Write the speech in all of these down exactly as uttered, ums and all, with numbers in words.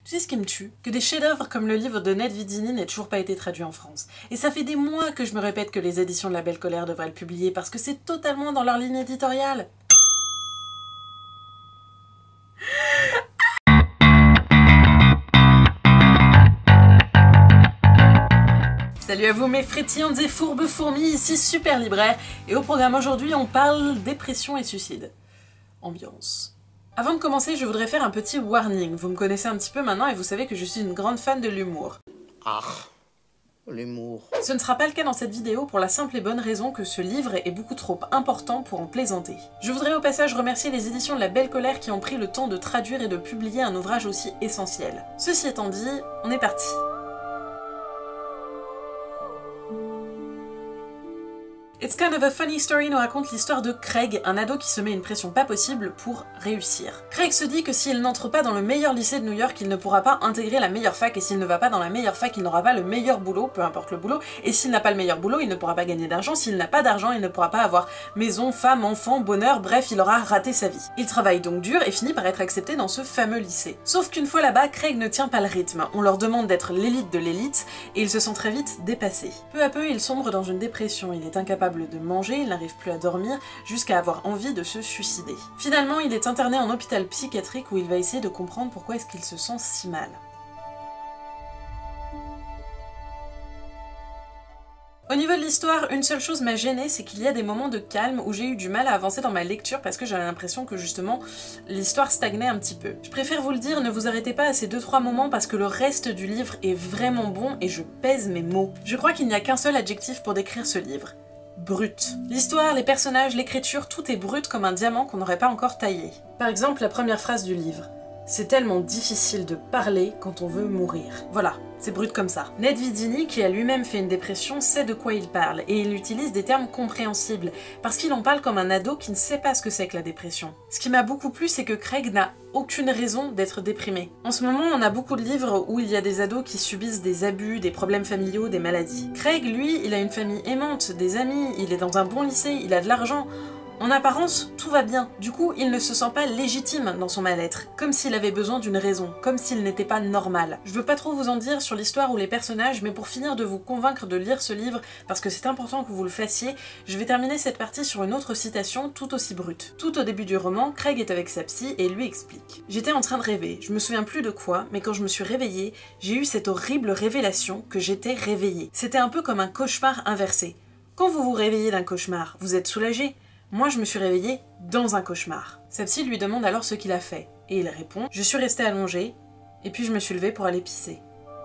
Tu sais ce qui me tue? Que des chefs-d'œuvre comme le livre de Ned Vidini n'aient toujours pas été traduits en France. Et ça fait des mois que je me répète que les éditions de La Belle Colère devraient le publier parce que c'est totalement dans leur ligne éditoriale. Salut à vous mes frétillantes et fourbes fourmis, ici Super Libraire, et au programme aujourd'hui on parle dépression et suicide. Ambiance. Avant de commencer, je voudrais faire un petit warning. Vous me connaissez un petit peu maintenant et vous savez que je suis une grande fan de l'humour. Ah, l'humour. Ce ne sera pas le cas dans cette vidéo pour la simple et bonne raison que ce livre est beaucoup trop important pour en plaisanter. Je voudrais au passage remercier les éditions de La Belle Colère qui ont pris le temps de traduire et de publier un ouvrage aussi essentiel. Ceci étant dit, on est parti. It's Kind of a Funny Story nous raconte l'histoire de Craig, un ado qui se met une pression pas possible pour réussir. Craig se dit que s'il n'entre pas dans le meilleur lycée de New York, il ne pourra pas intégrer la meilleure fac, et s'il ne va pas dans la meilleure fac, il n'aura pas le meilleur boulot, peu importe le boulot, et s'il n'a pas le meilleur boulot, il ne pourra pas gagner d'argent, s'il n'a pas d'argent, il ne pourra pas avoir maison, femme, enfant, bonheur, bref, il aura raté sa vie. Il travaille donc dur et finit par être accepté dans ce fameux lycée. Sauf qu'une fois là-bas, Craig ne tient pas le rythme, on leur demande d'être l'élite de l'élite, et il se sent très vite dépassé. Peu à peu, il sombre dans une dépression, il est incapable de manger, il n'arrive plus à dormir, jusqu'à avoir envie de se suicider. Finalement, il est interné en hôpital psychiatrique où il va essayer de comprendre pourquoi est-ce qu'il se sent si mal. Au niveau de l'histoire, une seule chose m'a gênée, c'est qu'il y a des moments de calme où j'ai eu du mal à avancer dans ma lecture parce que j'avais l'impression que justement l'histoire stagnait un petit peu. Je préfère vous le dire, ne vous arrêtez pas à ces deux trois moments parce que le reste du livre est vraiment bon et je pèse mes mots. Je crois qu'il n'y a qu'un seul adjectif pour décrire ce livre. Brut. L'histoire, les personnages, l'écriture, tout est brut comme un diamant qu'on n'aurait pas encore taillé. Par exemple, la première phrase du livre. C'est tellement difficile de parler quand on veut mourir. Voilà, c'est brut comme ça. Ned Vidini, qui a lui-même fait une dépression, sait de quoi il parle, et il utilise des termes compréhensibles, parce qu'il en parle comme un ado qui ne sait pas ce que c'est que la dépression. Ce qui m'a beaucoup plu, c'est que Craig n'a aucune raison d'être déprimé. En ce moment, on a beaucoup de livres où il y a des ados qui subissent des abus, des problèmes familiaux, des maladies. Craig, lui, il a une famille aimante, des amis, il est dans un bon lycée, il a de l'argent. En apparence, tout va bien. Du coup, il ne se sent pas légitime dans son mal-être, comme s'il avait besoin d'une raison, comme s'il n'était pas normal. Je veux pas trop vous en dire sur l'histoire ou les personnages, mais pour finir de vous convaincre de lire ce livre, parce que c'est important que vous le fassiez, je vais terminer cette partie sur une autre citation tout aussi brute. Tout au début du roman, Craig est avec sa psy et lui explique. J'étais en train de rêver, je me souviens plus de quoi, mais quand je me suis réveillée, j'ai eu cette horrible révélation que j'étais réveillée. C'était un peu comme un cauchemar inversé. Quand vous vous réveillez d'un cauchemar, vous êtes soulagé. Moi, je me suis réveillée dans un cauchemar. Sa psy lui demande alors ce qu'il a fait, et il répond « Je suis restée allongée, et puis je me suis levée pour aller pisser. »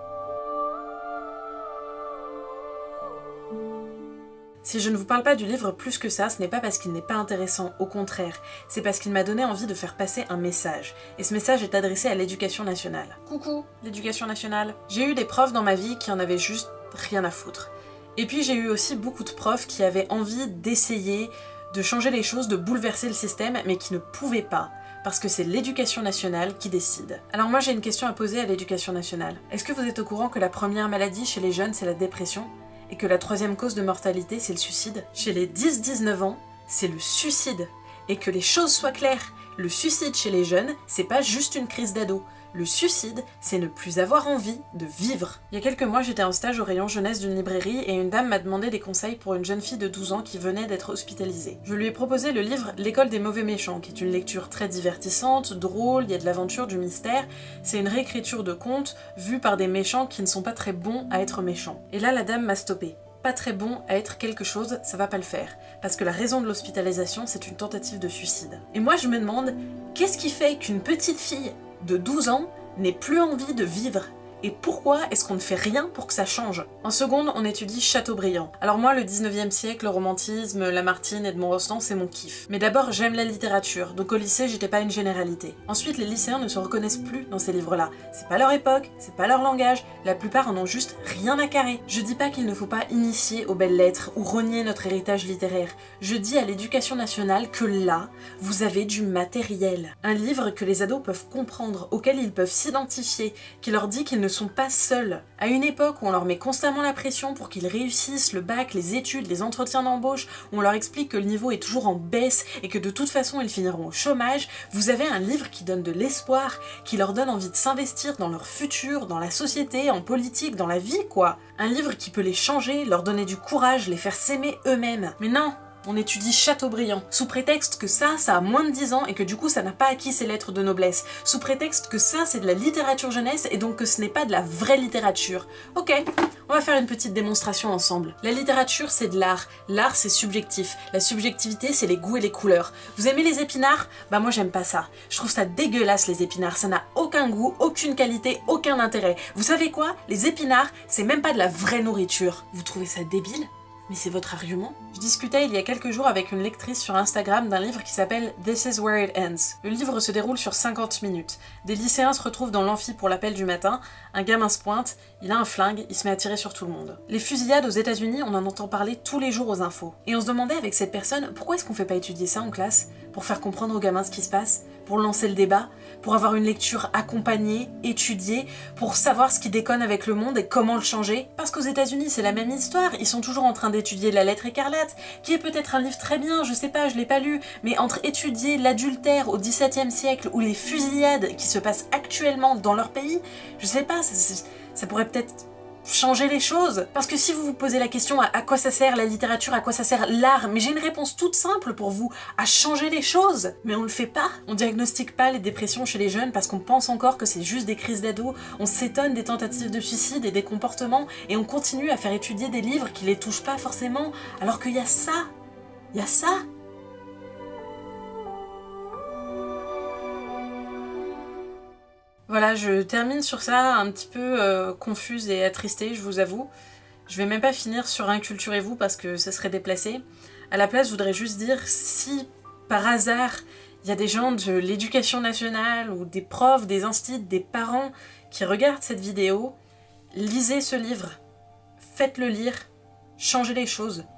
Si je ne vous parle pas du livre plus que ça, ce n'est pas parce qu'il n'est pas intéressant, au contraire, c'est parce qu'il m'a donné envie de faire passer un message. Et ce message est adressé à l'éducation nationale. Coucou, l'éducation nationale. J'ai eu des profs dans ma vie qui en avaient juste rien à foutre. Et puis j'ai eu aussi beaucoup de profs qui avaient envie d'essayer de changer les choses, de bouleverser le système, mais qui ne pouvaient pas, parce que c'est l'éducation nationale qui décide. Alors moi j'ai une question à poser à l'éducation nationale. Est-ce que vous êtes au courant que la première maladie chez les jeunes c'est la dépression, et que la troisième cause de mortalité c'est le suicide? Chez les dix à dix-neuf ans, c'est le suicide. Et que les choses soient claires, le suicide chez les jeunes, c'est pas juste une crise d'ado. Le suicide, c'est ne plus avoir envie de vivre. Il y a quelques mois, j'étais en stage au rayon jeunesse d'une librairie et une dame m'a demandé des conseils pour une jeune fille de douze ans qui venait d'être hospitalisée. Je lui ai proposé le livre L'école des mauvais méchants, qui est une lecture très divertissante, drôle, il y a de l'aventure, du mystère. C'est une réécriture de contes vue par des méchants qui ne sont pas très bons à être méchants. Et là, la dame m'a stoppée. Pas très bon à être quelque chose, ça va pas le faire. Parce que la raison de l'hospitalisation, c'est une tentative de suicide. Et moi, je me demande, qu'est-ce qui fait qu'une petite fille de douze ans n'ait plus envie de vivre? Et pourquoi est-ce qu'on ne fait rien pour que ça change? En seconde, on étudie Chateaubriand. Alors moi, le dix-neuvième siècle, le romantisme, Lamartine, Edmond Rostand, c'est mon kiff. Mais d'abord, j'aime la littérature, donc au lycée, j'étais pas une généralité. Ensuite, les lycéens ne se reconnaissent plus dans ces livres-là. C'est pas leur époque, c'est pas leur langage, la plupart en ont juste rien à carrer. Je dis pas qu'il ne faut pas initier aux belles lettres ou renier notre héritage littéraire. Je dis à l'éducation nationale que là, vous avez du matériel. Un livre que les ados peuvent comprendre, auquel ils peuvent s'identifier, qui leur dit qu'ils ne ne sont pas seuls. À une époque où on leur met constamment la pression pour qu'ils réussissent le bac, les études, les entretiens d'embauche, où on leur explique que le niveau est toujours en baisse et que de toute façon ils finiront au chômage, vous avez un livre qui donne de l'espoir, qui leur donne envie de s'investir dans leur futur, dans la société, en politique, dans la vie quoi. Un livre qui peut les changer, leur donner du courage, les faire s'aimer eux-mêmes. Mais non, on étudie Chateaubriand, sous prétexte que ça, ça a moins de dix ans et que du coup ça n'a pas acquis ses lettres de noblesse, sous prétexte que ça c'est de la littérature jeunesse et donc que ce n'est pas de la vraie littérature. Ok, on va faire une petite démonstration ensemble. La littérature c'est de l'art, l'art c'est subjectif, la subjectivité c'est les goûts et les couleurs. Vous aimez les épinards? Bah moi j'aime pas ça. Je trouve ça dégueulasse les épinards, ça n'a aucun goût, aucune qualité, aucun intérêt. Vous savez quoi? Les épinards, c'est même pas de la vraie nourriture. Vous trouvez ça débile? Mais c'est votre argument? Je discutais il y a quelques jours avec une lectrice sur Instagram d'un livre qui s'appelle This is where it ends. Le livre se déroule sur cinquante minutes. Des lycéens se retrouvent dans l'amphi pour l'appel du matin, un gamin se pointe, il a un flingue, il se met à tirer sur tout le monde. Les fusillades aux États-Unis, on en entend parler tous les jours aux infos. Et on se demandait avec cette personne, pourquoi est-ce qu'on fait pas étudier ça en classe? Pour faire comprendre aux gamins ce qui se passe? Pour lancer le débat? Pour avoir une lecture accompagnée, étudiée, pour savoir ce qui déconne avec le monde et comment le changer? Parce qu'aux États-Unis, c'est la même histoire, ils sont toujours en train d'étudier La Lettre écarlate, qui est peut-être un livre très bien, je sais pas, je l'ai pas lu, mais entre étudier l'adultère au dix-septième siècle ou les fusillades qui se passent actuellement dans leur pays, je sais pas, ça, ça pourrait peut-être changer les choses. Parce que si vous vous posez la question à, à quoi ça sert la littérature, à quoi ça sert l'art, mais j'ai une réponse toute simple pour vous, à changer les choses. Mais on le fait pas. On diagnostique pas les dépressions chez les jeunes parce qu'on pense encore que c'est juste des crises d'ado, on s'étonne des tentatives de suicide et des comportements, et on continue à faire étudier des livres qui les touchent pas forcément, alors qu'il y a ça. Il y a ça. Voilà, je termine sur ça un petit peu euh, confuse et attristée, je vous avoue. Je vais même pas finir sur inculturez-vous parce que ça serait déplacé. À la place, je voudrais juste dire, si par hasard, il y a des gens de l'éducation nationale ou des profs, des instits, des parents qui regardent cette vidéo, lisez ce livre, faites-le lire, changez les choses.